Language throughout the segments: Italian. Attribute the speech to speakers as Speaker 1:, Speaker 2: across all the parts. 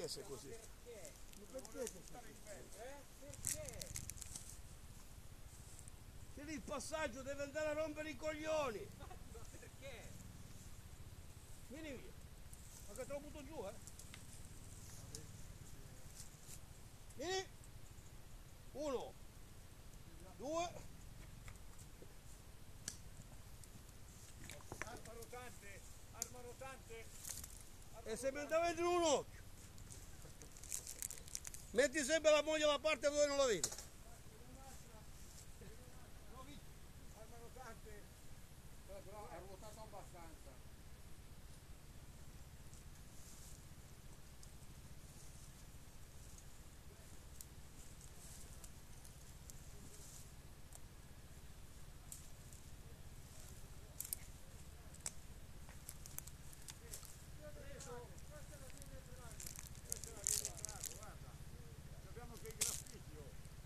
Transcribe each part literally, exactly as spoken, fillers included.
Speaker 1: perché sei così?
Speaker 2: Perché?
Speaker 1: Ma perché sei così?
Speaker 2: Eh? Perché?
Speaker 1: Che lì il passaggio deve andare a rompere i coglioni!
Speaker 2: Ma perché?
Speaker 1: Vieni via! Ma che te lo butto giù, eh? Vieni! Uno! Due!
Speaker 2: Arma rotante! Arma rotante! Arma
Speaker 1: E se mi
Speaker 2: rotante.
Speaker 1: andava dentro un occhio! Metti sempre la moglie alla parte dove non la vedi!
Speaker 2: Arma rotante! Però ha ruotato abbastanza. Sappiamo che il graffiti.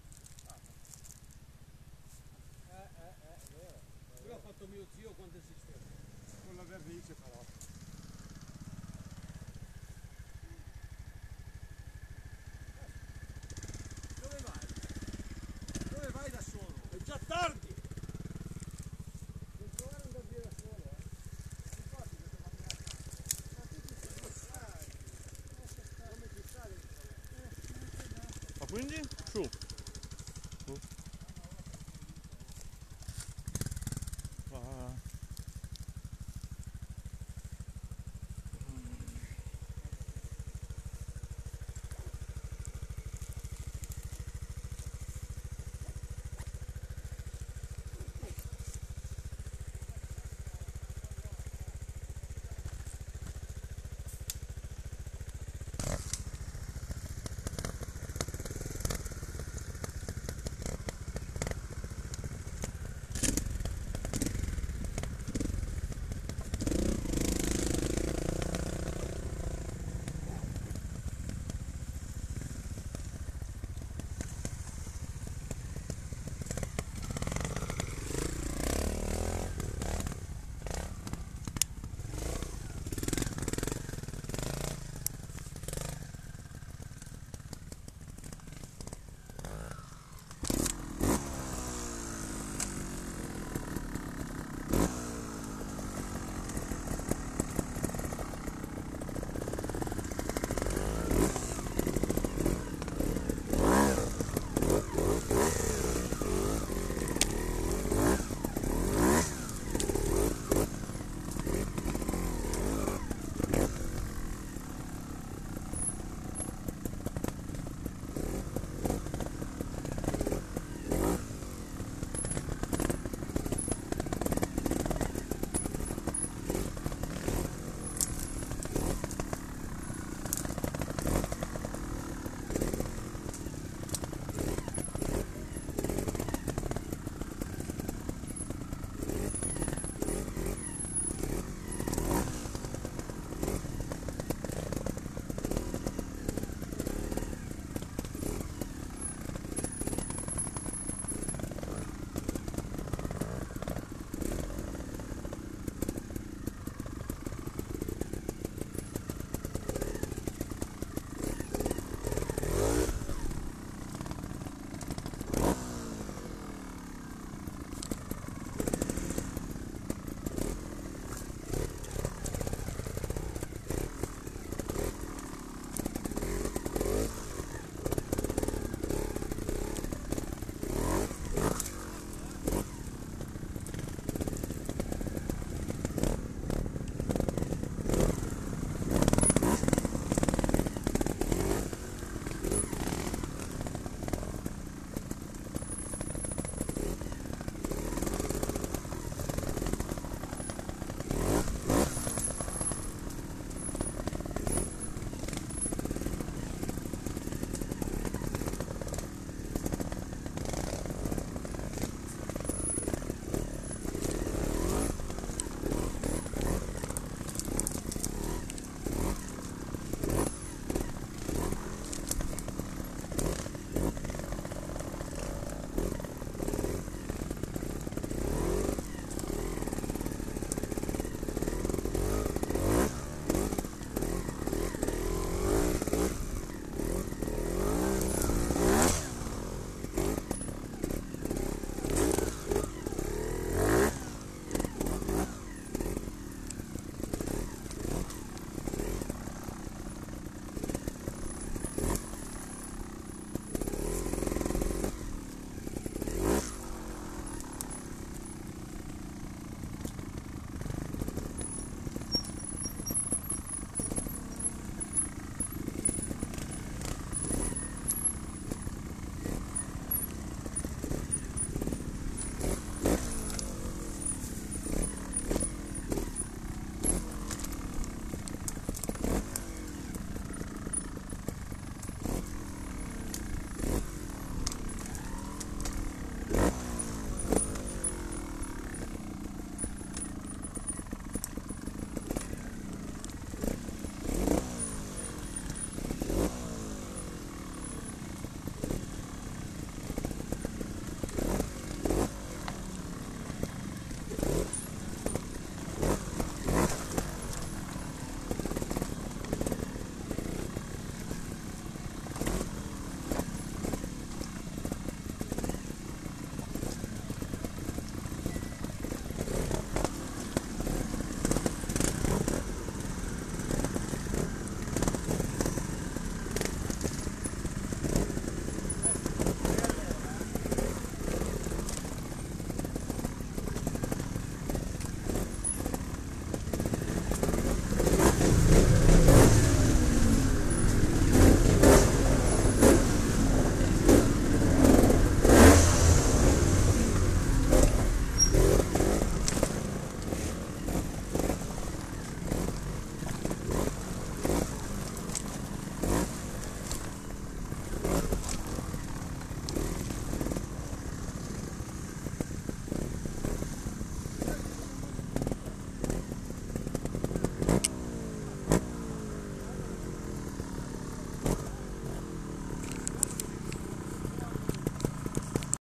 Speaker 2: Eh, eh, eh, è vero.
Speaker 1: Io ho fatto mio zio quando esisteva.
Speaker 2: Con la vernice però. Dove vai? Dove vai da solo?
Speaker 1: È già tardi!
Speaker 2: Non provare ad andare via da solo, eh? Infatti che ti fanno la ma tu ti sei come ci sta dentro?
Speaker 1: Ma quindi? Su!